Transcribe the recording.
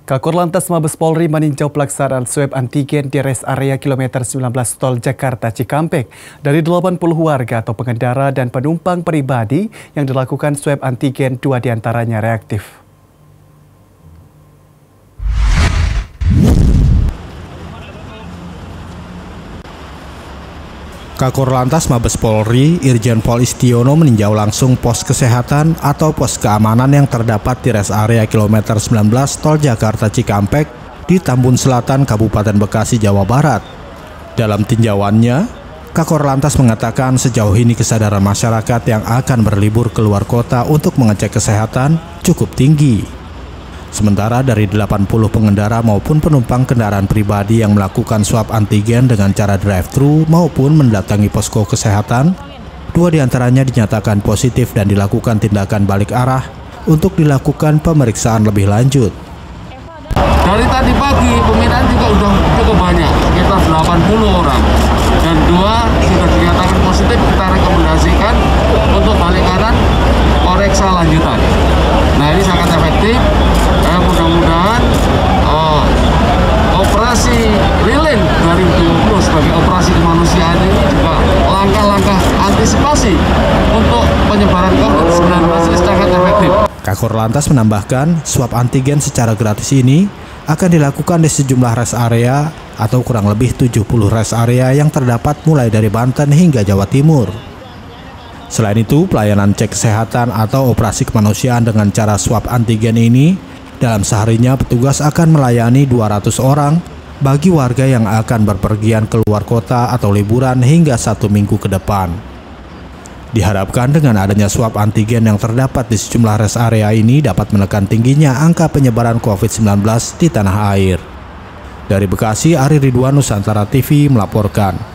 Kakor Lantas Mabes Polri meninjau pelaksanaan swab antigen di rest area kilometer 19 Tol Jakarta Cikampek. Dari 80 warga atau pengendara dan penumpang pribadi yang dilakukan swab antigen, 2 diantaranya reaktif. Kakor Lantas Mabes Polri, Irjen Pol Istiono meninjau langsung pos kesehatan atau pos keamanan yang terdapat di rest area kilometer 19 Tol Jakarta Cikampek di Tambun Selatan, Kabupaten Bekasi, Jawa Barat. Dalam tinjauannya, Kakor Lantas mengatakan sejauh ini kesadaran masyarakat yang akan berlibur keluar kota untuk mengecek kesehatan cukup tinggi. Sementara dari 80 pengendara maupun penumpang kendaraan pribadi yang melakukan swab antigen dengan cara drive-thru maupun mendatangi posko kesehatan, 2 diantaranya dinyatakan positif dan dilakukan tindakan balik arah untuk dilakukan pemeriksaan lebih lanjut. Dari tadi pagi pemintaan juga udah cukup banyak, sekitar 80 orang. Dan 2 sudah dinyatakan positif, kita rekomendasikan untuk balik kanan periksa lanjutan. Nah, ini sangat efektif. Mudah-mudahan operasi lilin 2020 sebagai operasi kemanusiaan ini juga langkah-langkah antisipasi untuk penyebaran COVID-19 ini sangat efektif. Kakor Lantas menambahkan, swab antigen secara gratis ini akan dilakukan di sejumlah rest area atau kurang lebih 70 rest area yang terdapat mulai dari Banten hingga Jawa Timur. Selain itu, pelayanan cek kesehatan atau operasi kemanusiaan dengan cara swab antigen ini, dalam seharinya petugas akan melayani 200 orang bagi warga yang akan berpergian keluar kota atau liburan hingga 1 minggu ke depan. Diharapkan dengan adanya swab antigen yang terdapat di sejumlah rest area ini dapat menekan tingginya angka penyebaran COVID-19 di tanah air. Dari Bekasi, Ari Ridwan, Nusantara TV melaporkan.